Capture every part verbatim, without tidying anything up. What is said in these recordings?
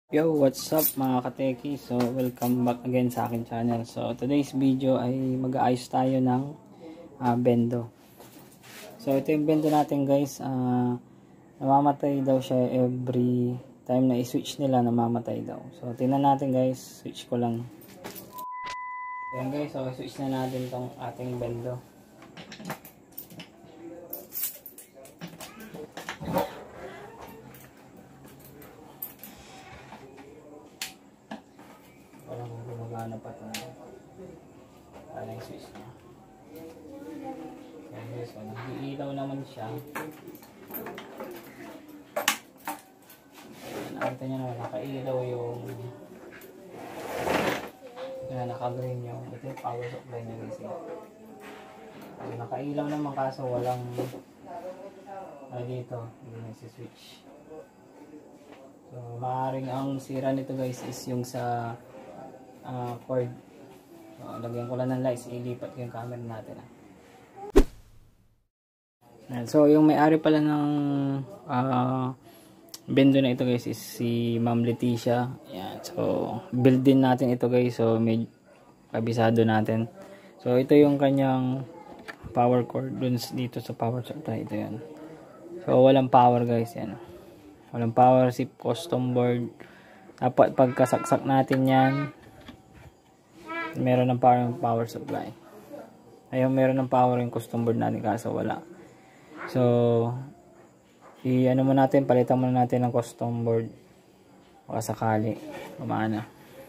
Yo, what's up mga kateki? So, welcome back again sa akin channel. So, today's video ay mag-aayos tayo ng uh, vendo. So, ito yung vendo natin guys. Uh, namamatay daw siya every time na i-switch nila, namamatay daw. So, tingnan natin guys. Switch ko lang. Ayan guys, so switch na natin tong ating vendo. Parang gumagana pa ito. Parang yung switch niya. Ayan guys, so nag-iilaw naman siya. Ayan, nakita nyo naman, nakailaw yung ayan, naka-green yung ito yung power supply niya guys. So, nakailaw naman kaso walang ah, dito, hindi nagsiswitch. So, maaaring ang sira nito guys is yung sa uh, cord. So, lagyan ko lang ng lights, ilipat ko yung camera natin. Ah. So, yung may-ari pala ng uh, vendo na ito guys is si Ma'am Leticia. Ayan. So, build din natin ito guys. So, may kabisado natin. So, ito yung kanyang power cord dun dito sa power supply. Ito yan. So, walang power guys. Yan. Walang power, zip custom board. Dapat pagkasaksak natin yan, meron ng power yung power supply. Ayun, meron ng power yung custom board natin kaso wala. So, i-ano mo natin, palitan muna natin ng custom board. Baka sakali, kumana.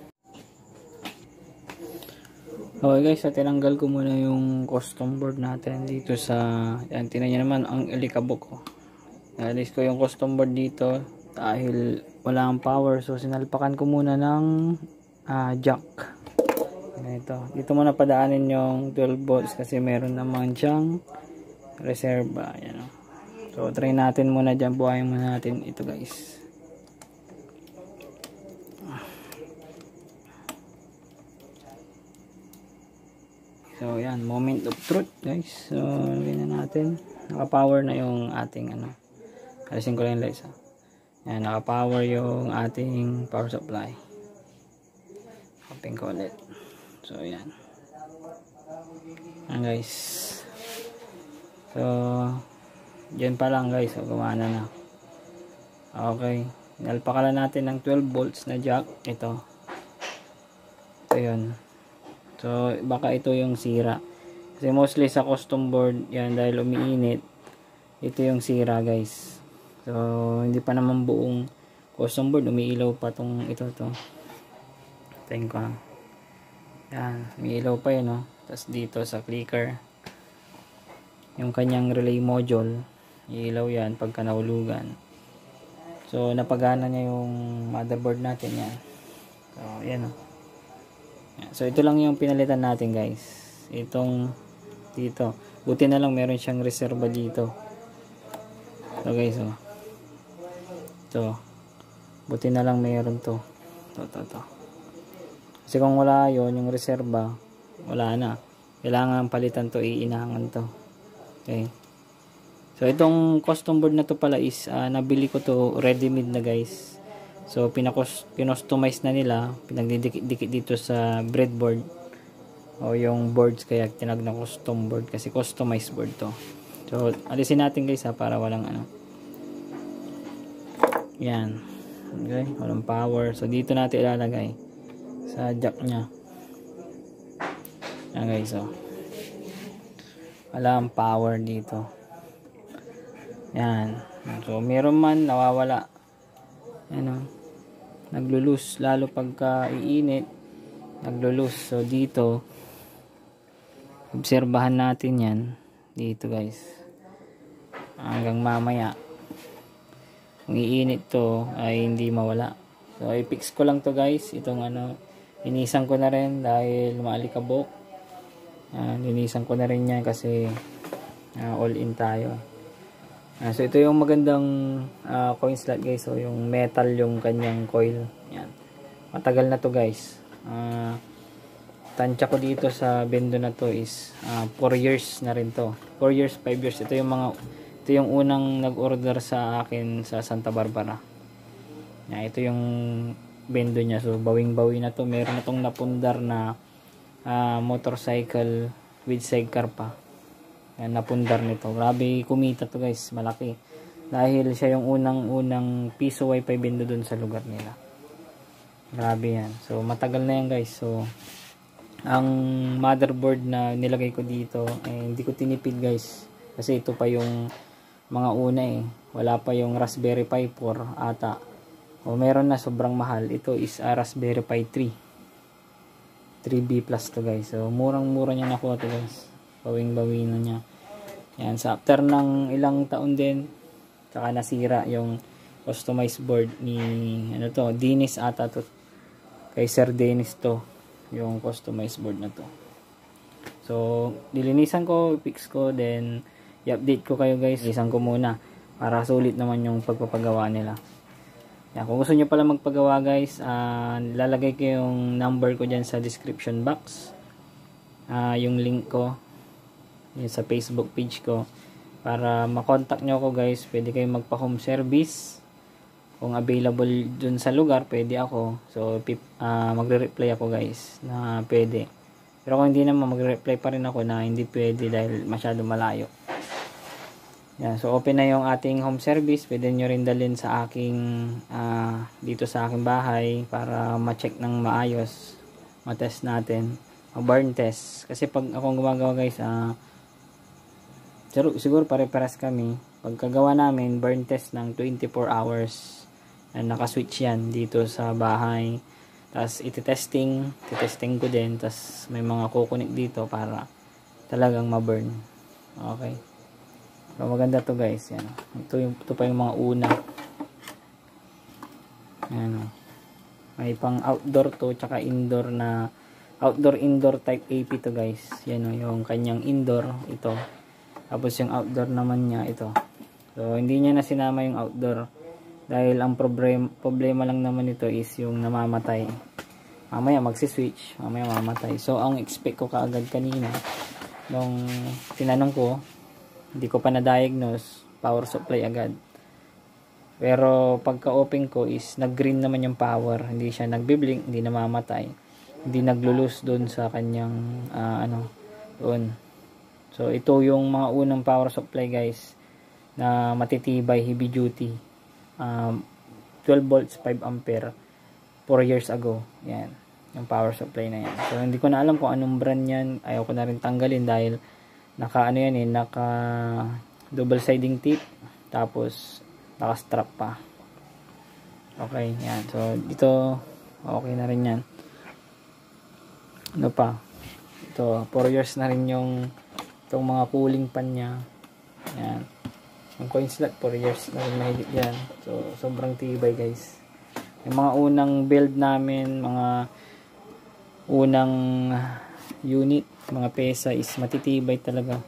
Okay guys, so tinanggal ko muna yung custom board natin dito sa, yan, tinan nyo naman ang ilikabok ko. Alis ko yung custom board dito dahil wala ang power. So, sinalpakan ko muna ng uh, jack. Ito. Dito muna padaanin yung twelve volts kasi meron naman siyang reserva. Yan, oh. So, try natin muna dyan. Buhayin muna natin ito guys. So, yan. Moment of truth guys. So, ganyan natin. Naka-power na yung ating ano. Alisin ko lang yung lights ha. Yan. Naka-power yung ating power supply. Open ko ulit. So, yan. Yan guys. So, yan pa lang guys. So, gumana na. Okay. Nalpakalan natin ng twelve volts na jack. Ito. Ito yun. So, baka ito yung sira. Kasi mostly sa custom board, yan, dahil umiinit, ito yung sira guys. So, hindi pa naman buong custom board. Umiilaw pa tong ito to. Tingin ko ha. Yan, may ilaw pa yun, no? Tapos dito sa clicker, yung kanyang relay module, ilaw yan pagka nahulugan. So, napagana niya yung motherboard natin, yan. So, yan, no? Yan. So, ito lang yung pinalitan natin, guys. Itong dito. Buti na lang meron siyang reserva dito. So, guys, oh. Ito. Buti na lang meron to. Ito, ito, ito. Kasi kung wala yon yung reserva, wala na. Kailangan palitan to, iinangan to. Okay. So, itong custom board na to pala is, uh, nabili ko to ready-made na guys. So, pinost-customize na nila. Pinagdidikit-dikit dito sa breadboard. O yung boards, kaya tinag na custom board. Kasi customized board to. So, alisin natin guys ha, para walang ano. Yan. Okay. Walang power. So, dito natin ilalagay. Sa jack nya. Yan guys, oh. Wala ang power dito. Yan. So, meron man, nawawala. Yan, oh. Naglulus. Lalo pagka iinit, naglulus. So, dito, obserbahan natin yan. Dito guys. Hanggang mamaya. Kung iinit to, ay hindi mawala. So, i-fix ko lang to guys. Itong ano, linisan ko na rin dahil maalikabok. Uh, linisan ko na rin yan kasi uh, all in tayo. Uh, so ito yung magandang uh, coin slot guys. So yung metal yung kanyang coil. Yan. Matagal na to guys. Uh, tansya ko dito sa vendo na to is uh, four years na rin to. four years, five years. Ito yung mga ito yung unang nag-order sa akin sa Santa Barbara. Yan, ito yung vendo niya. So bawing-bawi na to. Meron na tong napundar na uh, motorcycle with sidecar pa. Yan, napundar nito. Grabe kumita to guys, malaki. Dahil siya yung unang-unang piso wifi vendo dun sa lugar nila. Grabe yan. So matagal na yan guys. So ang motherboard na nilagay ko dito, eh, hindi ko tinipid guys. Kasi ito pa yung mga una eh. Wala pa yung Raspberry Pi four ata. O meron na, sobrang mahal. Ito is a Raspberry Pi three. three B plus to guys. So murang-mura niya nakuha to guys. Bawing-bawi na niya. Yan. So after ng ilang taon din, saka nasira yung customized board ni ano to, Dennis ata to. Kay Sir Dennis to. Yung customized board na to. So dilinisan ko, fix ko, then i-update ko kayo guys. Linisan ko muna para sulit naman yung pagpapagawa nila. Yan, kung gusto nyo pala magpagawa guys, uh, lalagay ko yung number ko dyan sa description box, uh, yung link ko yun sa Facebook page ko, para makontak nyo ako guys. Pwede kayo magpa home service kung available dun sa lugar, pwede ako. So uh, magre-reply ako guys na pwede. Pero kung hindi naman, magre-reply pa rin ako na hindi pwede dahil masyado malayo. Yan, so open na yung ating home service. Pwede nyo rin dalhin sa aking uh, dito sa aking bahay para ma-check ng maayos, ma-test natin, ma-burn test. Kasi pag akong gumagawa guys, uh, siguro pare-pares kami. Pagkagawa namin, burn test ng twenty-four hours. And naka-switch yan dito sa bahay. Tapos iti-testing, iti-testing ko din. Tapos may mga kukunik dito para talagang ma-burn. Okay. So maganda to guys. Yan. Ito, yung, ito pa yung mga una. Yan. May pang outdoor to, tsaka indoor na outdoor-indoor type A P to guys. Yan o, yung kanyang indoor. Ito. Tapos yung outdoor naman niya, ito. So hindi niya na sinama yung outdoor. Dahil ang problem, problema lang naman ito is yung namamatay. Mamaya magsiswitch, mamaya mamamatay. So ang expect ko kaagad kanina, nung tinanong ko, hindi ko pa na-diagnose, power supply agad. Pero pagka-open ko is nag-green naman yung power. Hindi siya nagbi-blink, hindi namamatay. Hindi naglo-lose doon sa kanyang, uh, ano, doon. So ito yung mga unang power supply guys, na matitibay, heavy duty. Um, twelve volts, five ampere, four years ago. Yan, yung power supply na yan. So hindi ko na alam kung anong brand yan. Ayaw ko na rin tanggalin dahil naka ano yan eh, naka double siding tip, tapos naka strap pa. Okay, yan. So dito okay na rin yan. Ano pa, ito four years na rin yung itong mga cooling pan nya. Yan, yung coin slot four years na rin mahigit yan. So sobrang tibay guys. Yung mga unang build namin, mga unang unit, mga pesa is matitibay talaga.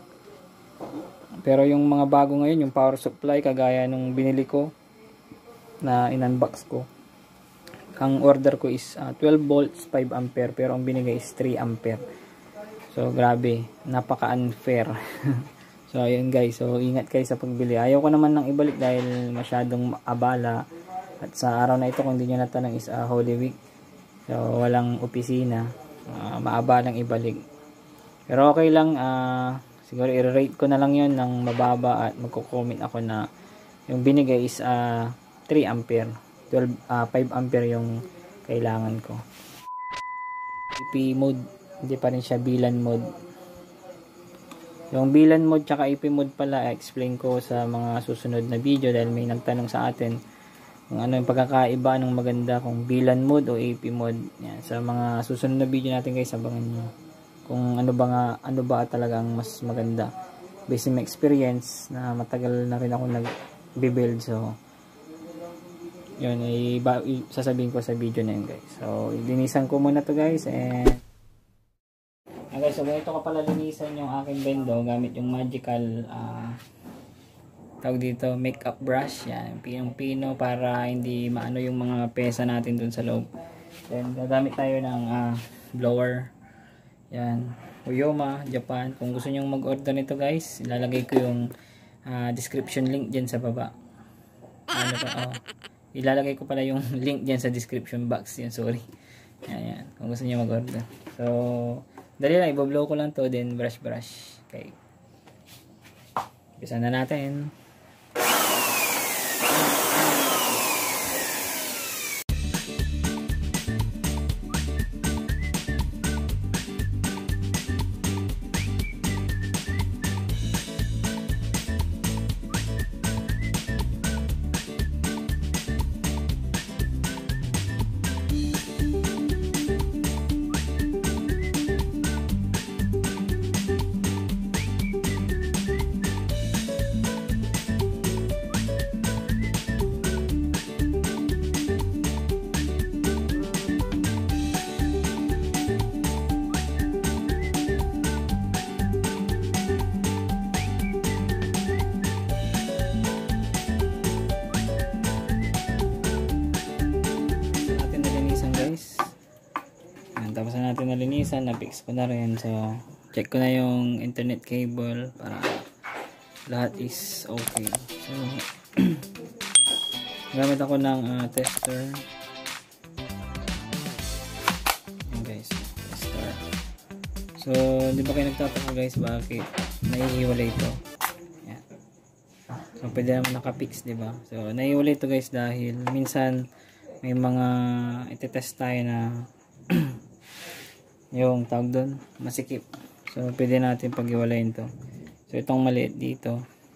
Pero yung mga bago ngayon, yung power supply kagaya nung binili ko na in-unbox ko, ang order ko is uh, twelve volts, five ampere, pero ang binigay is three ampere. So grabe, napaka unfair. So ayun guys, so ingat kayo sa pagbili. Ayaw ko naman nang ibalik dahil masyadong abala. At sa araw na ito, kung hindi nyo natanong, is uh, Holy Week. So walang opisina, uh, maabalang ibalik. Pero okay lang, uh, siguro i-rate ko na lang yon ng mababa at magko-comment ako na yung binigay is uh, three ampere, twelve, uh, five ampere yung kailangan ko. E P mode, hindi pa rin siya bilan mode. Yung bilan mode tsaka E P mode pala, explain ko sa mga susunod na video dahil may nagtanong sa atin kung ano yung pagkakaiba, anong maganda, kung bilan mode o E P mode. Yan, sa mga susunod na video natin guys, abangan nyo kung ano ba nga, ano ba talagang mas maganda based on my experience na matagal na rin ako nag-build. So yun, iba, sasabihin ko sa video na yun guys. So linisan ko muna to guys. And okay, so ganito ko pala linisan yung aking vendo gamit yung magical uh, tawag dito, makeup brush. Yan, pinong-pino para hindi maano yung mga pesa natin dun sa loob. Then gagamit tayo ng uh, blower. Yan, Hoyoma, Japan. Kung gusto nyong mag-order nito guys, ilalagay ko yung uh, description link dyan sa baba. Ano pa, oh, ilalagay ko pala yung link dyan sa description box. Yan, sorry. Yan, yan. Kung gusto niyo mag-order. So, dali lang. Ibablow ko lang to. Then, brush, brush. Okay. Bisa na natin. Tapos na natin nalinisan, na-fix ko na rin. So, check ko na yung internet cable para lahat is okay. So, gamit ako ng uh, tester. Ayan guys, tester. So, di ba kayo nagtataka guys bakit naihiwalay ito? Ayan. So, pwede naman nakapix, di ba? So, naihiwalay ito guys dahil minsan may mga itetest tayo na yung tawag doon, masikip. So, pwede natin pag-iwalayin to. So, itong maliit dito.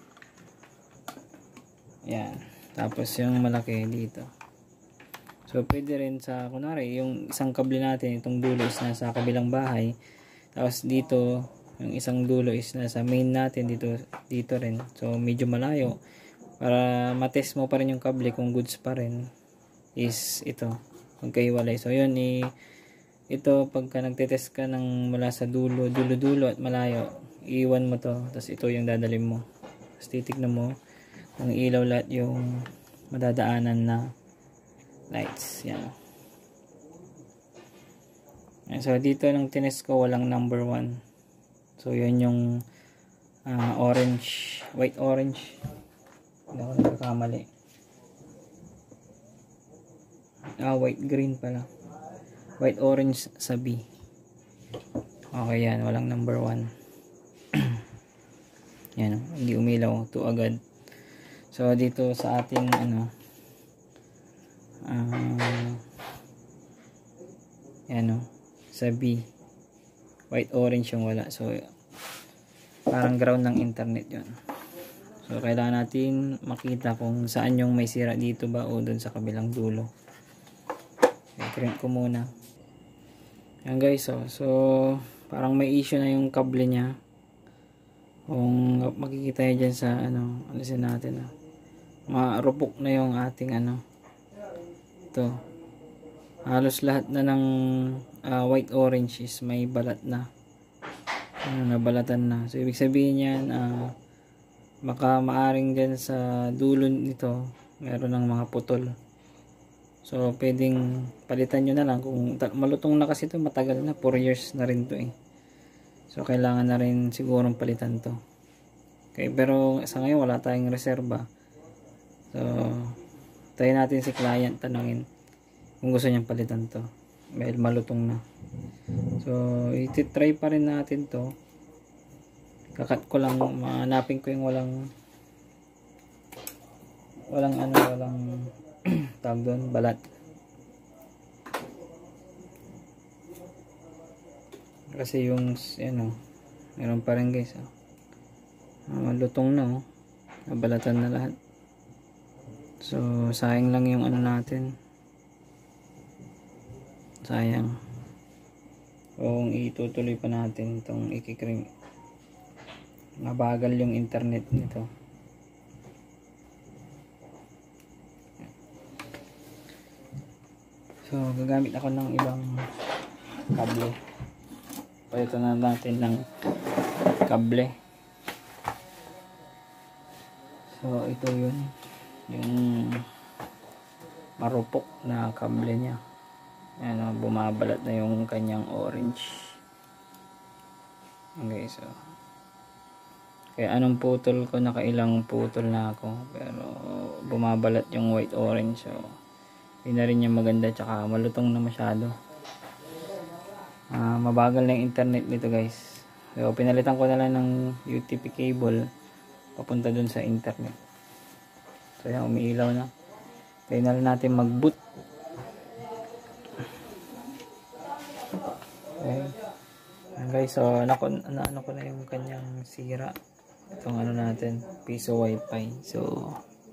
Yan. Tapos, yung malaki dito. So, pwede rin sa, kunwari, yung isang kable natin, itong dulo is nasa kabilang bahay. Tapos, dito, yung isang dulo is nasa main natin, dito, dito rin. So, medyo malayo. Para matest mo pa rin yung kable kung goods pa rin, is ito. Magkahiwalay. So, yun, i- ito pagka nagtetest ka ng mula sa dulo dulo dulo at malayo, iwan mo to, tapos ito yung dadalhin mo, tapos titignan mo ang ilaw lahat yung madadaanan na lights. Yan. And so dito nang tinest ko walang number one, so yun yung uh, orange, white orange, hindi ako nagkakamali, ah white green pala, white orange sa B. Okay yan, walang number one. Yan, hindi umilaw to agad. So dito sa ating ano, uh, yan o, sa B white orange yung wala. So parang ground ng internet yun. So kailangan natin makita kung saan yung may sira, dito ba o dun sa kabilang dulo. I-crimp ko muna. Yan guys, so, so parang may issue na yung kable niya. Kung makikita nyo dyan sa ano, alisin natin, ah. Marupok na yung ating ano, ito. Halos lahat na ng uh, white orange is may balat na. Ano, nabalatan na. So ibig sabihin yan, uh, baka maaring dyan sa dulo nito meron ng mga putol. So, pwedeng palitan nyo na lang. Kung malutong na kasi ito, matagal na. four years na rin to eh. So, kailangan na rin sigurong palitan to. Okay, pero sa ngayon, wala tayong reserba. So, tayo natin si client, tanungin kung gusto niyang palitan to. Dahil malutong na. So, iti-try pa rin natin to. Kakat ko lang, mahanapin ko yung walang walang ano, walang tawag doon, balat. Kasi yung ano, meron pa rin guys, oh. Malutong na, oh. Nabalatan na lahat. So sayang lang yung ano natin, sayang. Kung itutuloy pa natin itong ikikrim, mabagal yung internet nito. So, gagamit ako ng ibang kable. Palitan na natin ng kable. So, ito yun. Yung marupok na kable niya. Ayan, oh, bumabalat na yung kanyang orange. Okay, so Kaya anong putol ko, nakailang putol na ako. Pero bumabalat yung white orange. So, hindi na rin yung maganda. Tsaka malutong na masyado. Uh, mabagal na yung internet nito guys. So, pinalitan ko na lang ng U T P cable papunta dun sa internet. So, yan, umiilaw na. Kaya na lang natin mag-boot. Okay. Ayan guys, so nako, na, ano ko na yung kanyang sira. Itong ano natin, Piso Wi-Fi. So,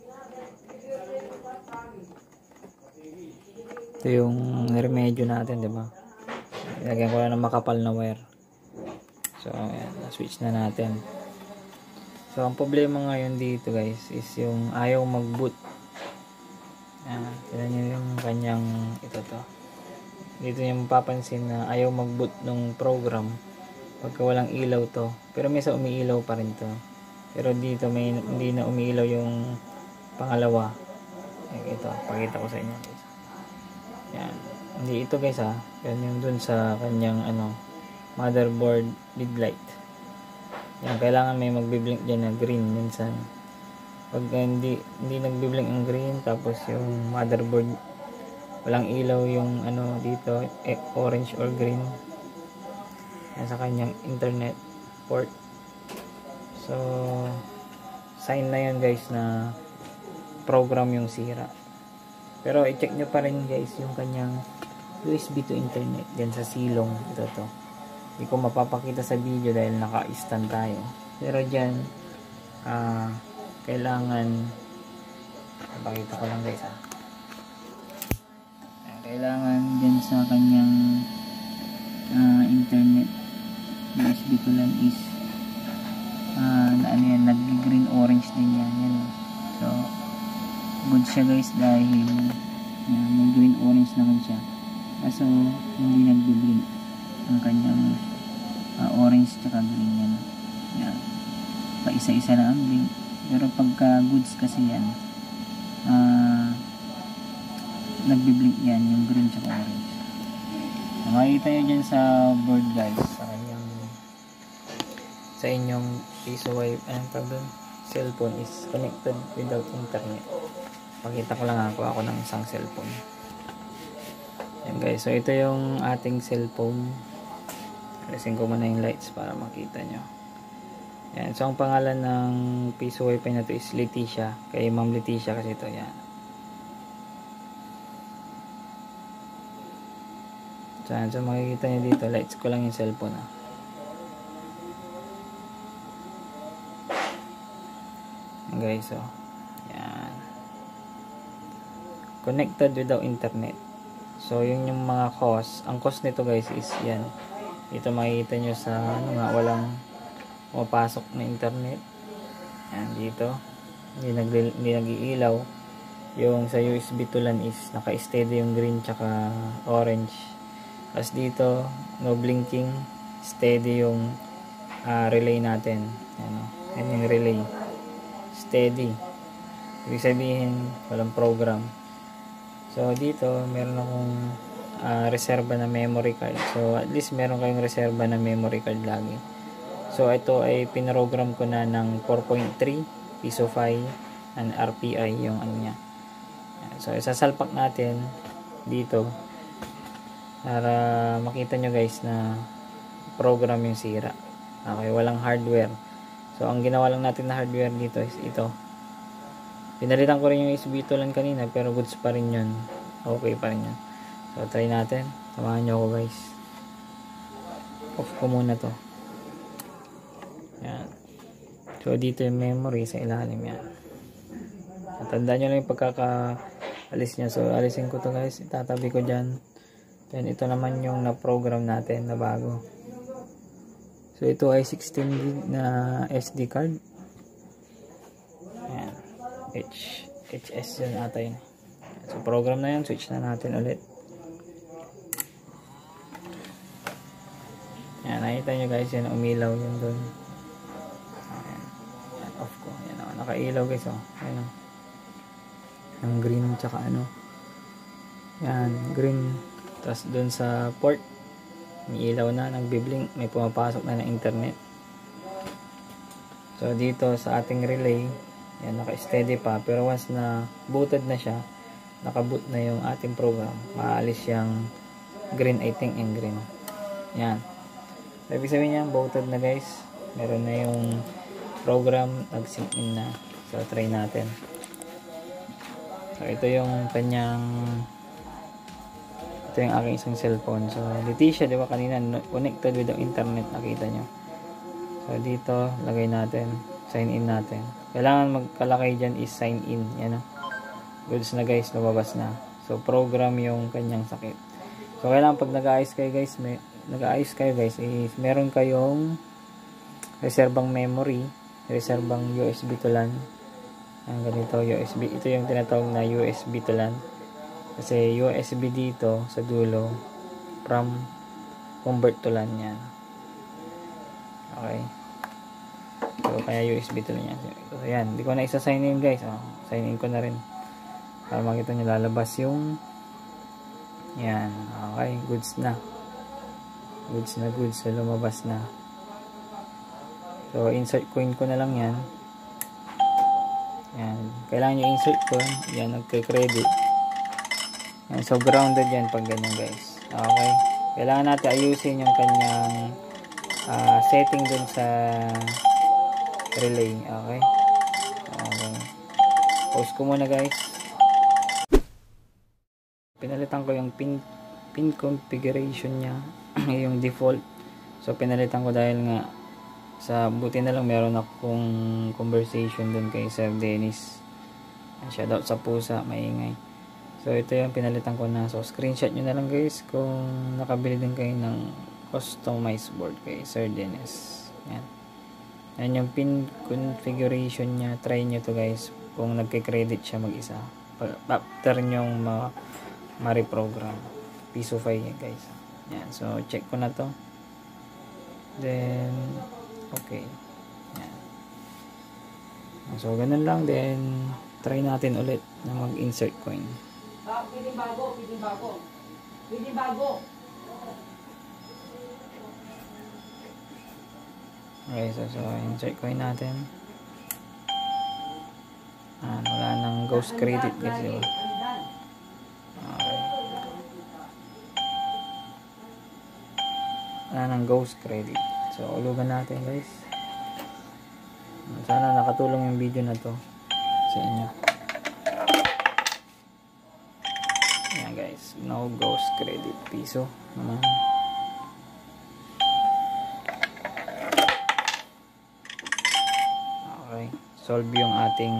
ito yung remedyo natin, diba? Ilagyan ko lang ng makapal na wire. So, ayan, na-switch na natin. So, ang problema ngayon dito guys is yung ayaw mag-boot. Ayan, tignan nyo yung kanyang ito to. Dito yung mapapansin na ayaw mag-boot ng program pagka walang ilaw to. Pero minsan umiilaw pa rin to. Pero dito may hindi na umiilaw yung pangalawa. Ayan, ito, pakita ko sa inyo guys. Yan. Hindi ito guys ha. Yan yung dun sa kanyang ano, motherboard lead light. Yan, kailangan may magbiblink dyan na green minsan. Pag hindi, hindi nagbiblink ang green, tapos yung motherboard walang ilaw yung ano dito, eh, orange or green. Yan sa kanyang internet port. So, sign na yun guys na program yung sira. Pero i-check nyo pa rin guys yung kanyang U S B to internet dyan sa silong. Ito to. Hindi ko mapapakita sa video dahil naka-stand tayo. Pero dyan, ah, uh, kailangan, pakita ko lang guys ha. Kailangan dyan sa kanyang uh, internet U S B to LAN is uh, na ano yan, nag-green orange din yan, yan. So good siya guys dahil uh, may green orange naman siya, kaso hindi nag-blink ang kanyang uh, orange tsaka green yan. Yan, pa isa-isa na ang blink. Pero pagka goods kasi yan, uh, nagbiblink yan yung green tsaka orange. Makikita nyo dyan sa board guys, sa kanyang sa inyong Piso Wi-Fi, anong tawag doon? Cellphone is connected without internet. Pakita ko lang ako ako ng isang cellphone. Yan guys, so ito yung ating cellphone. Alisin ko muna yung lights para makita nyo. Yan, so ang pangalan ng Piso Wi-Fi na to is Leticia, kay Ma'am Leticia kasi ito. Yan. So, so makikita nyo dito, lights ko lang yung cellphone ha. Guys, so yan, connected without internet. So yun yung mga cost. Ang cost nito guys is yan, dito makikita nyo sa ano nga, walang pumapasok na internet. Yan dito, hindi, nag hindi nag-iilaw. Yung sa U S B to LAN is naka-steady yung green tsaka orange. As dito, no blinking, steady yung uh, relay natin. Ano, yan yung relay. Steady. Ibig sabihin, walang program. So, dito, meron akong uh, reserva na memory card. So, at least meron kayong reserva na memory card lagi. So, ito ay pinogram ko na ng four point three Piso five and R P I yung ano niya. So, isasalpak natin dito para makita nyo guys na program yung sira. Okay, walang hardware. So, ang ginawa lang natin na hardware dito is ito. Pinalitan ko rin yung U S B to LAN kanina, pero goods pa rin yun. Okay pa rin yun. So, try natin. Samahan nyo ako guys. Off ko muna to. Yan. So, dito yung memory sa ilalim yan. Tandaan nyo lang yung pagkaka-alis nya. So, alisin ko to guys. Itatabi ko dyan. Then, ito naman yung na-program natin na bago. So, ito ay sixteen gig na S D card. Ayan. H, HS yun ata yun. So, program na yun. Switch na natin ulit. Ayan. Nakita nyo guys, yun. Umilaw yun dun. Ayan. Ayan. Off ko. Ayan o. Nakailaw guys o. Ayan o. Yung green tsaka ano. Ayan. Green. Tapos dun sa port, may ilaw na, nagbiblink, may pumapasok na ng internet. So dito sa ating relay, yan, naka-steady pa, pero once na booted na siya, nakaboot na yung ating program, maalis yung green, I think yung green. Yan. So ibig sabihin niya, booted na guys, meron na yung program, nag-sync in na. So try natin. So ito yung kanyang, ito yung aking isang cellphone. So Leticia, di ba kanina connected with the internet, nakita nyo. So dito lagay natin, sign in natin. Kailangan magkalakay dyan is sign in. Yan o, goods na guys, lumabas na. So program yung kanyang sakit. So kailangan pag nag-aayos kayo guys, may nag-aayos kayo guys, is meron kayong reserbang memory, reserbang U S B to LAN. Ang ganito, U S B. Ito yung tinatawag na U S B to LAN. Kasi U S B dito sa dulo, from convert to LAN yan. Okay. So kaya U S B to LAN yan. So yan, hindi ko na isa-sign in guys. Oh, sign in ko na rin. Para makita nyo lalabas yung yan. Okay, goods na. Goods na goods. So lumabas na. So insert coin ko na lang yan. Yan. Kailangan nyo insert coin. Yan, nagka-credit. Yan. So grounded yan pag ganyan guys. Okay. Kailangan natin ayusin yung kanyang uh, setting dun sa relay. Okay. Okay. Pause ko muna guys. Pinalitan ko yung pin, pin configuration nya. Yung default. So pinalitan ko dahil nga sa buti na lang meron akong conversation dun kay Sir Dennis. Shoutout sa pusa, maingay. So ito yung pinalitan ko na. So screenshot nyo na lang guys kung nakabili din kayo ng customized board kay Sir Dennis. Yan. Yan yung pin configuration nya. Try nyo to guys kung nagke-credit siya mag-isa. After nyong ma ma-reprogram. Piso five yan guys. Yan. So check ko na to. Then okay. Yan. So ganun lang. Then try natin ulit na mag-insert coin. Ah, pwede bago, pwede bago. Pwede bago. Okay, so, so insert coin natin. Ah, wala nang ghost credit kasi. Okay. Wala nang ghost credit. So ulugan natin guys. Sana nakatulong yung video na to sa inyo. Ayan guys, no ghost credit. Piso naman. Okay, solve yung ating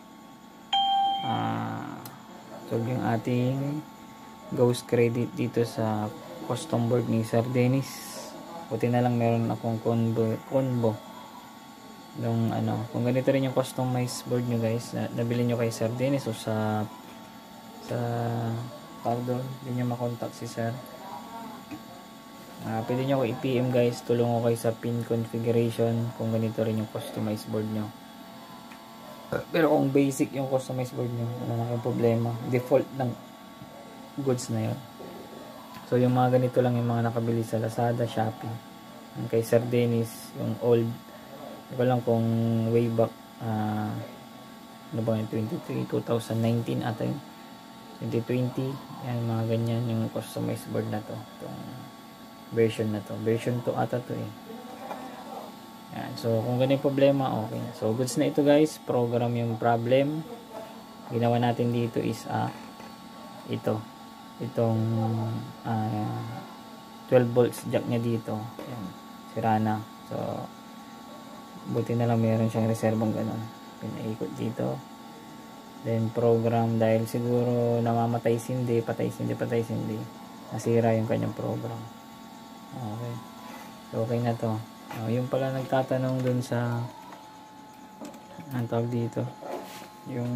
uh, solve yung ating ghost credit dito sa custom board ni Sir Dennis. Buti na lang meron akong combo, combo yung ano, kung ganito rin yung customized board nyo guys, na, nabili nyo kay Sir Dennis o sa sa pardon, hindi nyo makontak si Sir. Uh, pwede nyo ko i-P M guys, tulong ko kayo sa pin configuration kung ganito rin yung customized board nyo. Pero kung basic yung customized board nyo, wala na kayong problema, default ng goods na yun. So yung mga ganito lang yung mga nakabili sa Lazada, Shopee. Yung kay Sir Dennis, yung old, hindi ko lang kung way back uh, ano ba yung twenty-three, twenty nineteen ata yun, twenty twenty, yan mga ganyan yung customized board na to, itong version na to, version two ata to eh. Yan. So kung ganyan problema, okay na. So goods na ito guys, program yung problem. Ginawa natin dito is ah, ito itong uh, twelve volts jack nya dito. Yan, sira na. So buti na lang meron siyang reserbang ganun, pinaikot dito. Then program, dahil siguro namamatay sindi, patay sindi, patay sindi, nasira yung kanyang program. Okay, so okay na to. Oh, yung pala nagtatanong dun sa ang tawag dito, yung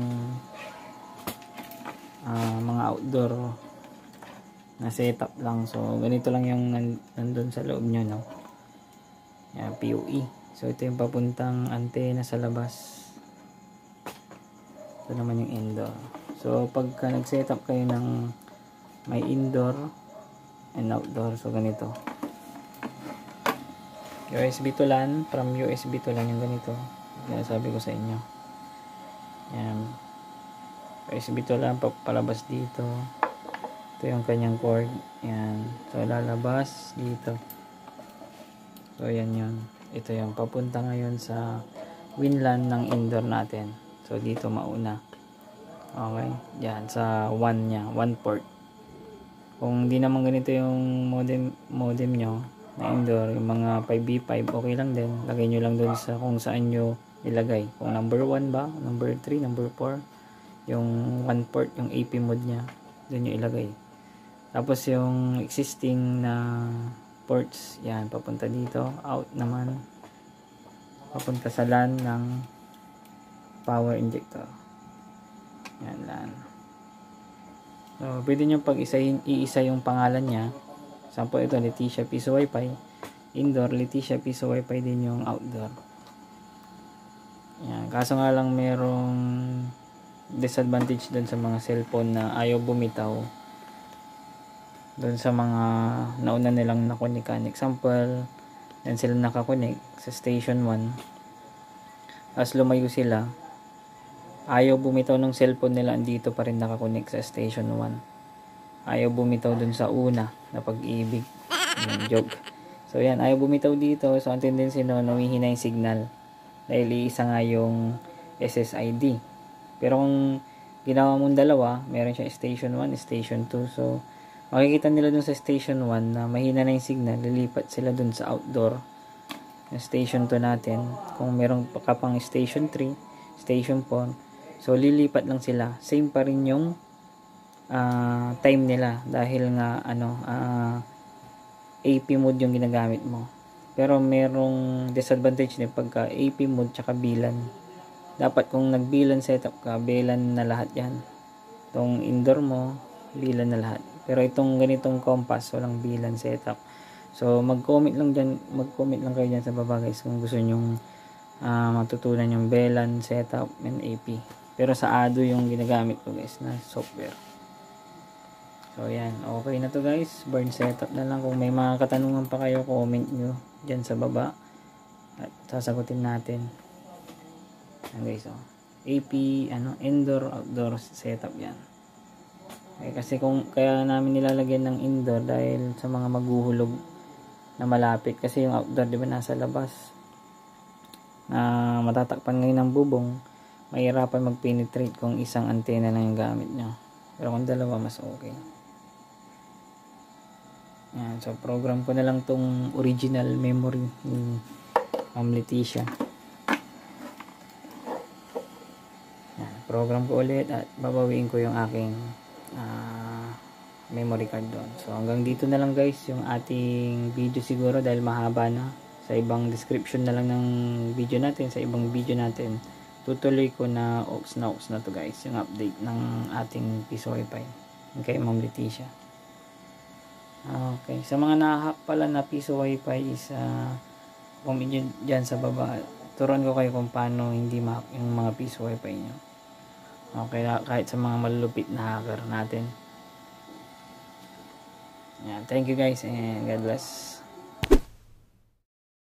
uh, mga outdoor na setup lang. So ganito lang yung nandun sa loob nyo, no? Yan, P O E. So ito yung papuntang antena sa labas. Ito naman yung indoor. So pagka nag-setup kayo ng may indoor and outdoor, so ganito. U S B to LAN, from U S B to LAN yung ganito. Kaya sabi ko sa inyo. Yan. U S B to lang papalabas dito. Ito yung kanyang cord. Yan. So lalabas dito. So yan yun. Ito yung papunta ngayon sa winlan ng indoor natin. So dito mauna. Okay. Yan sa one nya. one port. Kung di naman ganito yung modem modem nyo na indoor, yung mga five B five, okay lang din. Lagay nyo lang dun sa kung saan nyo ilagay. Kung number one ba, number three, number four, yung one port, yung A P mode nya, dun nyo ilagay. Tapos yung existing na ports, yan, papunta dito. Out naman. Papunta sa LAN ng power injector. Yan, LAN. So, pwede nyo pag-isahin, iisa yung pangalan niya. Sample ito, Leticia Piso Wi-Fi. Indoor, Leticia Piso Wi-Fi din yung outdoor. Yan. Kaso nga lang merong disadvantage dun sa mga cellphone na ayaw bumitaw. Dun sa mga nauna nilang nakunik-kanik. Example, yan sila nakakunik sa station one. As lumayo sila, ayaw bumitaw ng cellphone nila, andito pa rin nakakunik sa station one. Ayaw bumitaw dun sa una na pag-ibig. Yung joke. So yan, ayaw bumitaw dito. So ang tendency no, nawihina yung signal. Dahil iisa nga yung S S I D. Pero kung ginawa mong dalawa, meron siya station one, station two. So makikita nila dun sa station one na mahina na yung signal. Lilipat sila dun sa outdoor. Yung station two natin. Kung meron pa pang station three, station four. So lilipat lang sila. Same pa rin yung uh, time nila dahil nga ano uh, A P mode yung ginagamit mo. Pero merong disadvantage din pagka A P mode tsaka bilan. Dapat kung nag-bilan setup ka, bilan na lahat yan. Itong indoor mo, bilan na lahat. Pero itong ganitong compass, walang bilan setup. So mag-comment lang dyan, mag-comment lang kayo dyan sa baba guys kung gusto nyong uh, matutunan yung bilan setup and A P. Pero sa A D O yung ginagamit ko guys na software. So yan, okay na to guys. Burn setup na lang. Kung may mga katanungan pa kayo, comment nyo dyan sa baba. At sasagutin natin. Yan guys, oh. A P, ano, indoor, outdoor setup yan. Okay, kasi kung kaya namin nilalagyan ng indoor dahil sa mga maghuhulog na malapit. Kasi yung outdoor, di ba, nasa labas. Na matatakpan ngayon ng bubong. Mahirapan mag-penetrate kung isang antena lang yung gamit nyo. Pero kung dalawa, mas okay. Yan, so program ko na lang tong original memory ni Ma'am Leticia. Yan, program ko ulit at babawiin ko yung aking uh, memory card doon. So hanggang dito na lang guys yung ating video siguro dahil mahaba na. Sa ibang description na lang ng video natin, sa ibang video natin, tutuloy ko na aux na aux na to guys, yung update ng ating Piso Wi-Fi. Okay, Ma'am Leticia. Okay, sa mga nahahack pala na Piso Wi-Fi is uh, comment nyo dyan sa baba. Turuan ko kayo kung paano hindi ma yung mga Piso Wi-Fi nyo. Okay, kahit sa mga malulupit na hacker natin. Yeah, thank you guys and God bless.